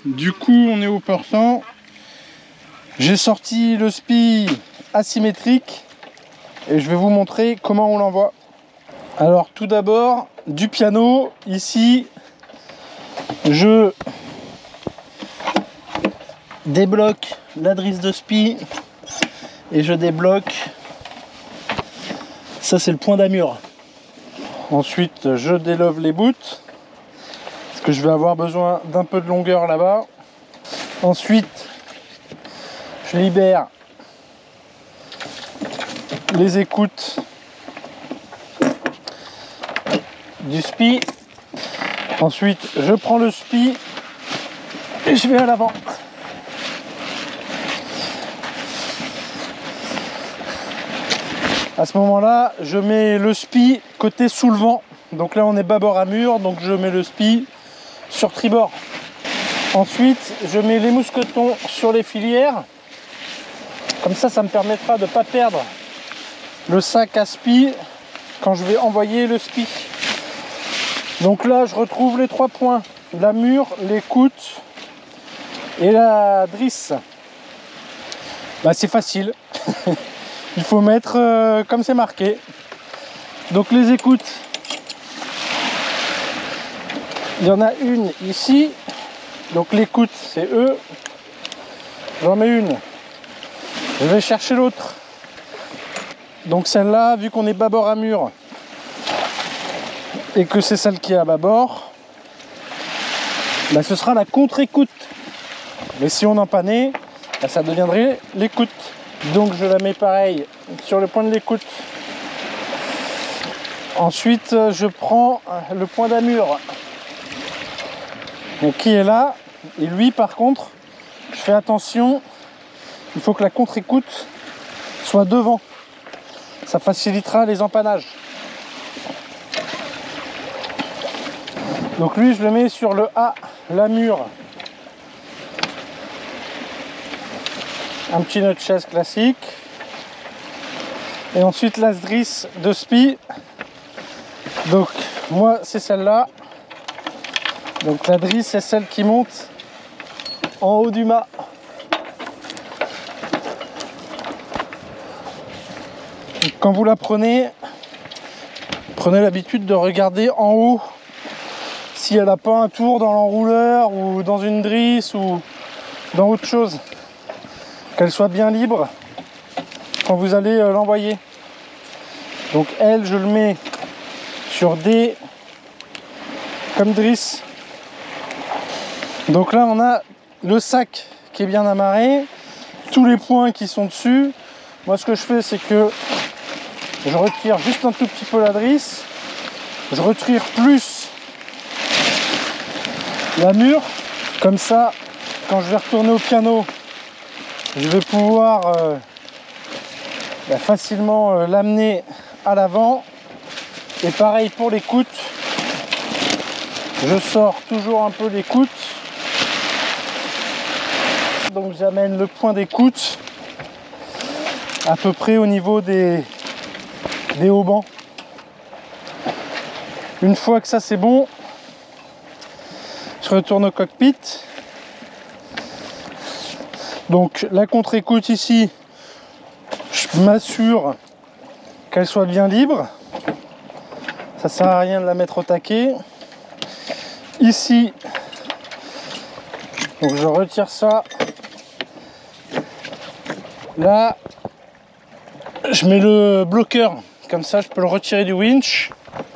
du coup on est au portant. J'ai sorti le spi asymétrique et je vais vous montrer comment on l'envoie. Alors tout d'abord, du piano, ici je débloque la drisse de spi et je débloque, ça c'est le point d'amure. Ensuite je délove les bouts parce que je vais avoir besoin d'un peu de longueur là-bas. Ensuite je libère les écoutes du spi. Ensuite je prends le spi et je vais à l'avant. À ce moment-là, je mets le spi côté soulevant. Donc là, on est bâbord à mur, donc je mets le spi sur tribord. Ensuite, je mets les mousquetons sur les filières. Comme ça, ça me permettra de ne pas perdre le sac à spi quand je vais envoyer le spi. Donc là, je retrouve les 3 points. La mure, l'écoute et la drisse. Bah, c'est facile. Il faut mettre comme c'est marqué. Donc les écoutes, il y en a une ici. Donc l'écoute c'est E. J'en mets une. Je vais chercher l'autre. Donc celle-là, vu qu'on est bâbord à mur et que c'est celle qui est à bâbord, bah, ce sera la contre-écoute. Mais si on empannait, bah, ça deviendrait l'écoute. Donc je la mets pareil sur le point de l'écoute. Ensuite je prends le point d'amure qui est là, et lui par contre je fais attention, il faut que la contre-écoute soit devant, ça facilitera les empannages. Donc lui je le mets sur le A, l'amure. Un petit nœud de chaise classique. Et ensuite la drisse de spi. Donc moi c'est celle-là. Donc la drisse c'est celle qui monte en haut du mât. Donc, quand vous la prenez, prenez l'habitude de regarder en haut si elle n'a pas un tour dans l'enrouleur ou dans une drisse ou dans autre chose. Qu'elle soit bien libre quand vous allez l'envoyer. Donc elle, je le mets sur D comme drisse. Donc là on a le sac qui est bien amarré, tous les points qui sont dessus. Moi ce que je fais c'est que je retire juste un tout petit peu la drisse, je retire plus la mure, comme ça quand je vais retourner au piano je vais pouvoir facilement l'amener à l'avant. Et pareil pour l'écoute, je sors toujours un peu l'écoute, donc j'amène le point d'écoute à peu près au niveau des haubans. Une fois que ça c'est bon, je retourne au cockpit. Donc la contre-écoute ici, je m'assure qu'elle soit bien libre. Ça sert à rien de la mettre au taquet. Ici, donc je retire ça. Là, je mets le bloqueur. Comme ça, je peux le retirer du winch.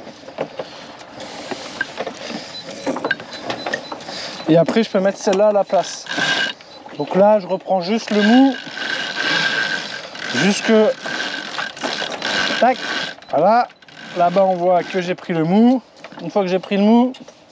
Et après, je peux mettre celle-là à la place. Donc là, je reprends juste le mou, jusque, tac, voilà, là-bas on voit que j'ai pris le mou. Une fois que j'ai pris le mou,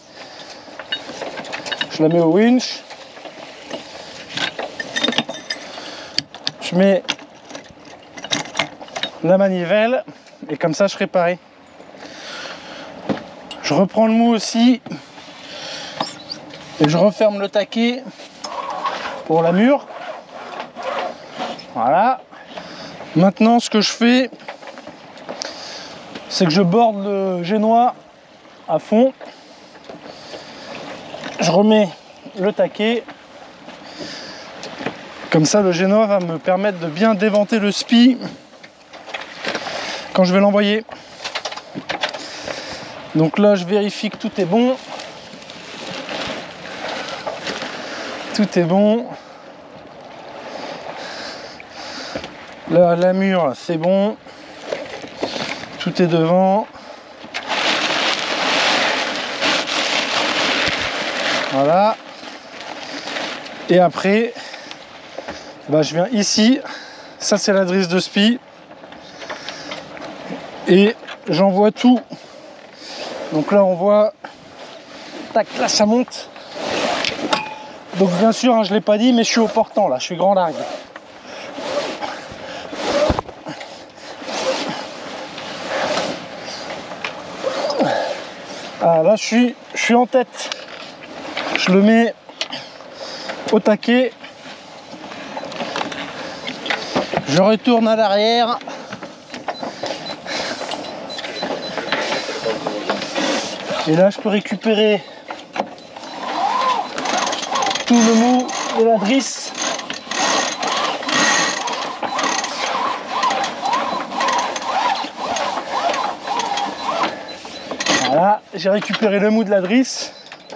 je la mets au winch, je mets la manivelle et comme ça je serai paré. Je reprends le mou aussi et je referme le taquet pour la mure. Voilà. Maintenant ce que je fais, c'est que je borde le génois à fond. Je remets le taquet. Comme ça, le génois va me permettre de bien déventer le spi quand je vais l'envoyer. Donc là, je vérifie que tout est bon. Tout est bon. Là, la mûre, c'est bon. Tout est devant. Voilà. Et après, bah, je viens ici. Ça, c'est la drisse de spi. Et j'envoie tout. Donc là, on voit. Tac, là, ça monte. Donc bien sûr, hein, je ne l'ai pas dit, mais je suis au portant là. Je suis grand largue. Ah, là, je suis en tête. Je le mets au taquet. Je retourne à l'arrière. Et là, je peux récupérer tout le mou de la drisse. Voilà, j'ai récupéré le mou de la drisse.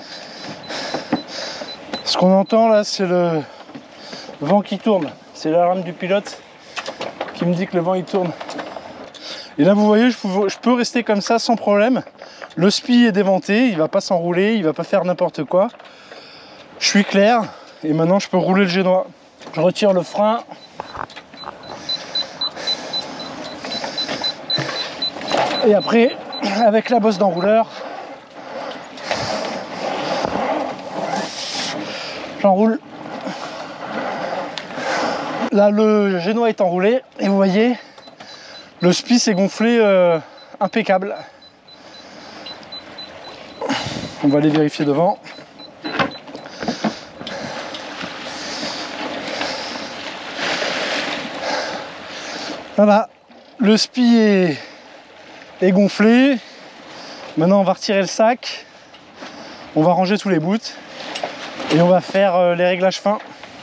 Ce qu'on entend là, c'est le vent qui tourne. C'est l'alarme du pilote qui me dit que le vent il tourne. Et là, vous voyez, je peux rester comme ça sans problème. Le spi est déventé, il va pas s'enrouler, il va pas faire n'importe quoi. Je suis clair et maintenant je peux rouler le génois. Je retire le frein. Et après, avec la bosse d'enrouleur, j'enroule. Là, le génois est enroulé et vous voyez, le spi s'est gonflé impeccable. On va aller vérifier devant. Voilà, le spi est gonflé. Maintenant, on va retirer le sac. On va ranger tous les bouts. Et on va faire les réglages fins.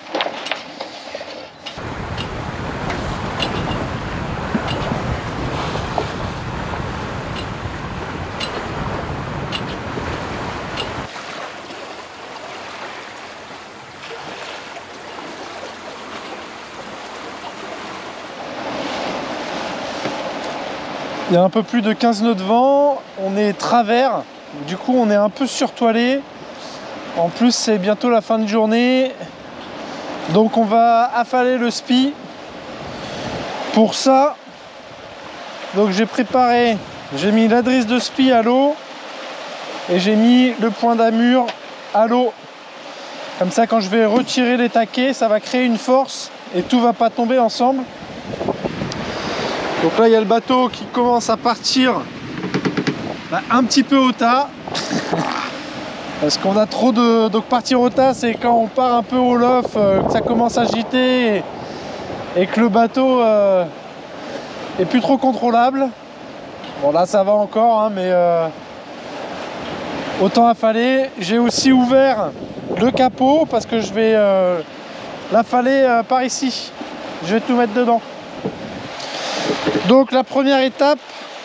Il y a un peu plus de 15 nœuds de vent, on est travers, du coup on est un peu surtoilé. En plus c'est bientôt la fin de journée, donc on va affaler le spi. Pour ça, donc j'ai préparé, j'ai mis la drisse de spi à l'eau et j'ai mis le point d'amure à l'eau. Comme ça, quand je vais retirer les taquets, ça va créer une force et tout va pas tomber ensemble. Donc là, il y a le bateau qui commence à partir un petit peu au tas. Parce qu'on a trop de... Donc partir au tas, c'est quand on part un peu au lof, que ça commence à agiter et que le bateau est plus trop contrôlable. Bon là, ça va encore, hein, mais autant affaler. J'ai aussi ouvert le capot parce que je vais l'affaler par ici. Je vais tout mettre dedans. Donc la première étape,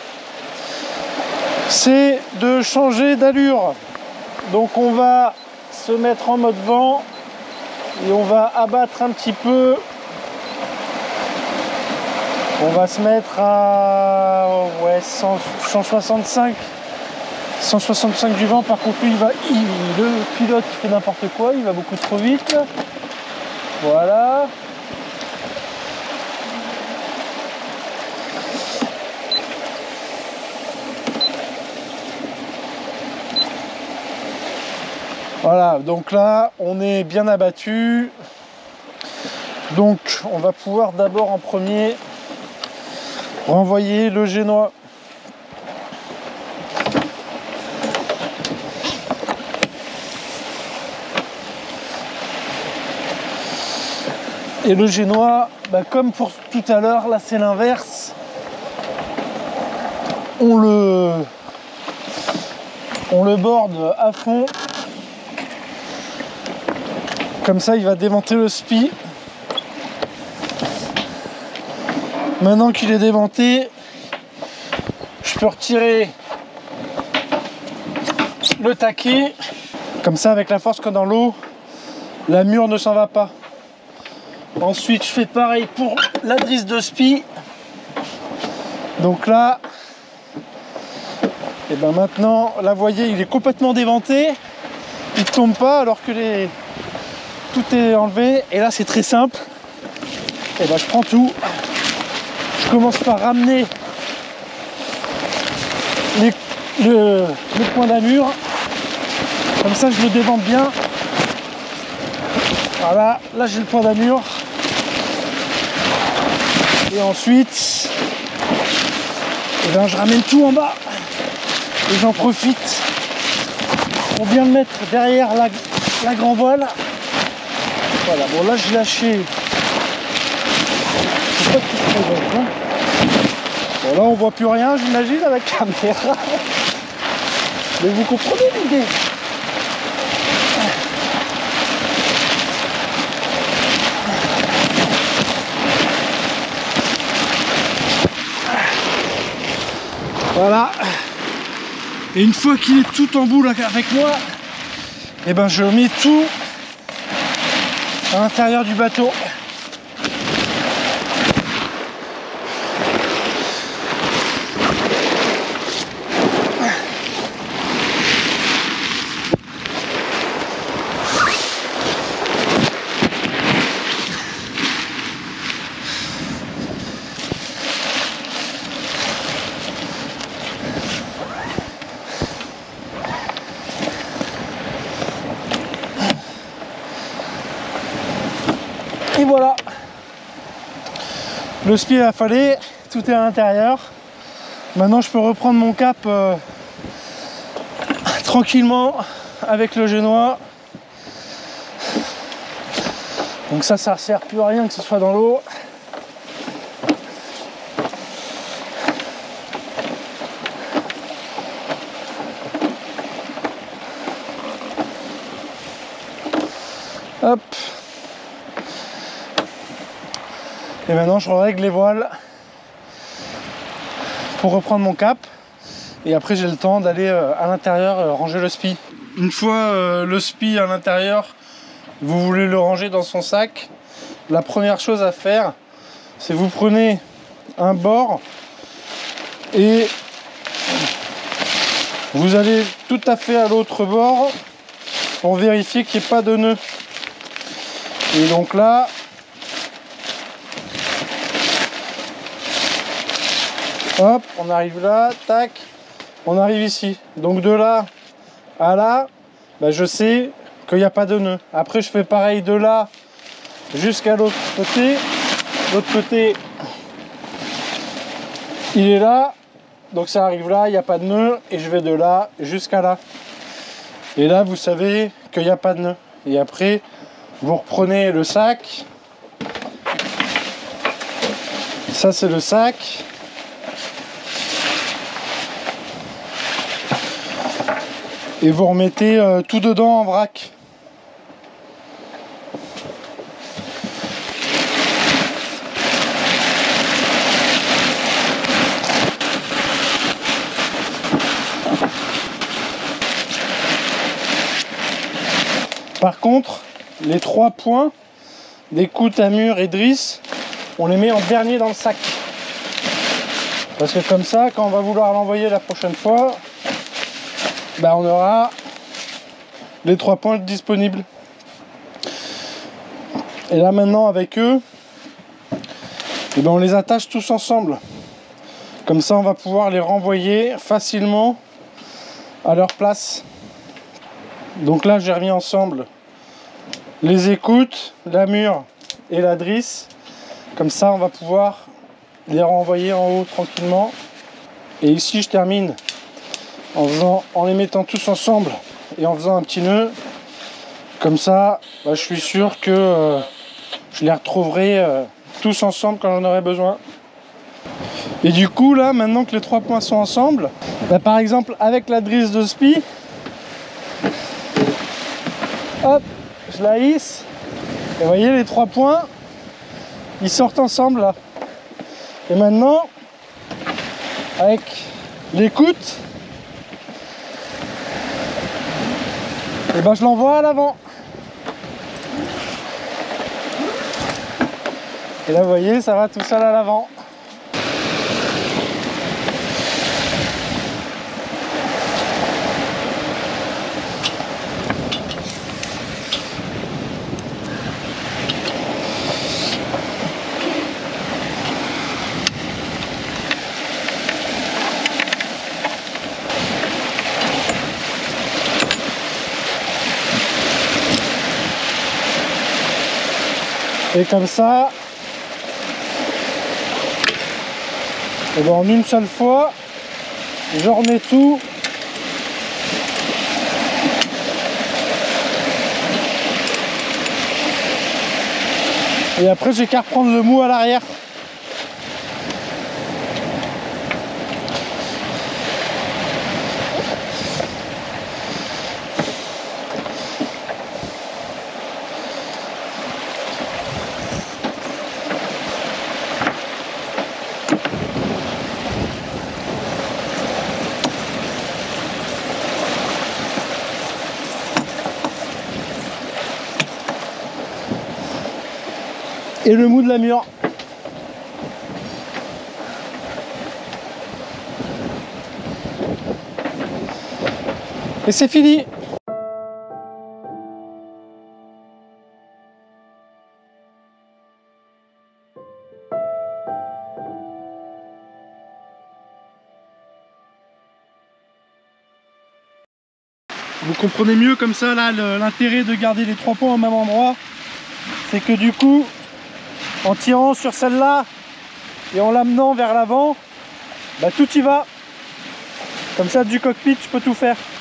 c'est de changer d'allure. Donc on va se mettre en mode vent et on va abattre un petit peu. On va se mettre à 165 du vent. Par contre lui, le pilote il fait n'importe quoi, il va beaucoup trop vite. Voilà. Voilà, donc là, on est bien abattu. Donc, on va pouvoir d'abord en premier renvoyer le génois. Et le génois, comme pour tout à l'heure, là c'est l'inverse. On le borde à fond. Comme ça il va déventer le spi. Maintenant qu'il est déventé, je peux retirer le taquet. Comme ça, avec la force que dans l'eau, la mûre ne s'en va pas. Ensuite, je fais pareil pour la drisse de spi. Donc là, et ben maintenant, là, vous voyez, il est complètement déventé. Il ne tombe pas alors que tout est enlevé. Et là, c'est très simple. Et ben, je prends tout. Je commence par ramener le point d'amure. Comme ça, je le dévente bien. Voilà, là j'ai le point d'amure. Et ensuite, eh ben, je ramène tout en bas. Et j'en profite pour bien le mettre derrière la grand voile. Voilà, bon là j'ai lâché. Je sais pas ce qui se présente, hein. Bon là on voit plus rien, j'imagine, à la caméra. Mais vous comprenez l'idée. Voilà. Et une fois qu'il est tout en boule avec moi, et ben je mets tout à l'intérieur du bateau. Et voilà, le spi est affalé, tout est à l'intérieur. Maintenant je peux reprendre mon cap tranquillement avec le génois. Donc ça sert plus à rien que ce soit dans l'eau. Hop. Et maintenant je règle les voiles pour reprendre mon cap. Et après j'ai le temps d'aller à l'intérieur ranger le spi. Une fois le spi à l'intérieur, vous voulez le ranger dans son sac. La première chose à faire, c'est vous prenez un bord et vous allez tout à fait à l'autre bord pour vérifier qu'il n'y ait pas de nœud. Et donc là, hop, on arrive là, tac, on arrive ici. Donc de là à là, bah je sais qu'il n'y a pas de nœud. Après je fais pareil de là jusqu'à l'autre côté. L'autre côté, il est là, donc ça arrive là, il n'y a pas de nœud. Et je vais de là jusqu'à là. Et là vous savez qu'il n'y a pas de nœud. Et après vous reprenez le sac. Ça c'est le sac. Et vous remettez tout dedans en vrac. Par contre, les 3 points d'écoute, amure et drisse, on les met en dernier dans le sac. Parce que comme ça, quand on va vouloir l'envoyer la prochaine fois, bah on aura les 3 points disponibles. Et là maintenant avec eux, et ben on les attache tous ensemble. Comme ça on va pouvoir les renvoyer facilement à leur place. Donc là j'ai remis ensemble les écoutes, l'amure et la drisse. Comme ça on va pouvoir les renvoyer en haut tranquillement. Et ici je termine en les mettant tous ensemble et en faisant un petit nœud. Comme ça bah, je suis sûr que je les retrouverai tous ensemble quand j'en aurai besoin. Et du coup là maintenant que les 3 points sont ensemble, bah, par exemple avec la drisse de spi, hop, je la hisse Et vous voyez les 3 points, ils sortent ensemble là. Et maintenant, avec l'écoute, et ben je l'envoie à l'avant. Et là vous voyez, ça va tout seul à l'avant. Et comme ça, et ben en une seule fois, je remets tout. Et après, j'ai qu'à reprendre le mou à l'arrière. Et le mou de la mûre. Et c'est fini. Vous comprenez mieux comme ça là l'intérêt de garder les 3 points au même endroit, c'est que du coup, en tirant sur celle-là et en l'amenant vers l'avant, bah tout y va. Comme ça du cockpit, je peux tout faire.